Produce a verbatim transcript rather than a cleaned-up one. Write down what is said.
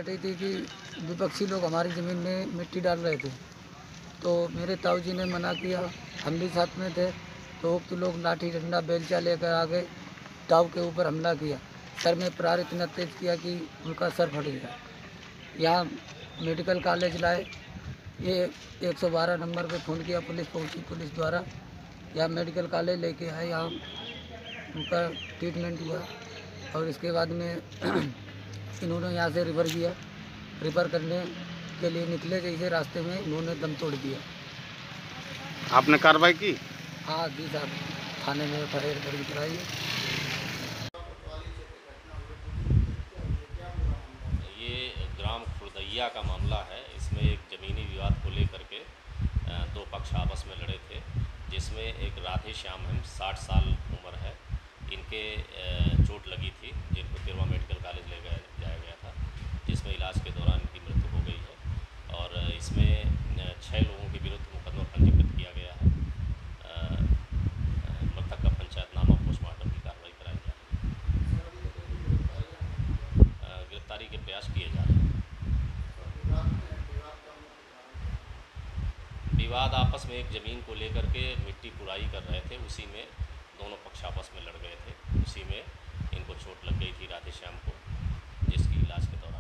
रही थी कि विपक्षी लोग हमारी ज़मीन में मिट्टी डाल रहे थे, तो मेरे ताऊ जी ने मना किया, हम भी साथ में थे। तो उक्त लोग लाठी डंडा बेलचा लेकर आ गए, ताऊ के ऊपर हमला किया, सर में प्रहार इतना तेज किया कि उनका सर फट गया। यहाँ मेडिकल कॉलेज लाए, ये एक सौ बारह नंबर पे फ़ोन किया, पुलिस पहुंची, पुलिस द्वारा यहाँ मेडिकल कॉलेज लेके आए, यहाँ उनका ट्रीटमेंट हुआ और इसके बाद में इन्होंने यहाँ से रिफ़र किया। रिफ़र करने के लिए निकले, जैसे रास्ते में इन्होंने दम तोड़ दिया। आपने कार्रवाई की? हाँ जी साहब, थाने में एफ आई आर दर्ज कराई। ये ग्राम खुर्दैया का मामला है। इसमें एक ज़मीनी विवाद को लेकर के दो पक्ष आपस में लड़े थे, जिसमें एक राधे श्याम है, साठ साल उम्र है, इनके चोट लगी थी, जिनको तिरवा मेडिकल कॉलेज ले गया जाया गया था, जिसमें इलाज के दौरान इनकी मृत्यु हो गई है। और इसमें छः लोगों के विरुद्ध मुकदमा पंजीकृत किया गया है। मृतक का पंचायतनामा पोस्टमार्टम की कार्रवाई कराई जा रही है। गिरफ्तारी के प्रयास किए जा रहे हैं। विवाद आपस में एक ज़मीन को लेकर के मिट्टी पुराई कर रहे थे, उसी में दोनों पक्ष आपस में लड़ गए थे, उसी में इनको चोट लग गई थी राधे श्याम को, जिसकी इलाज के दौरान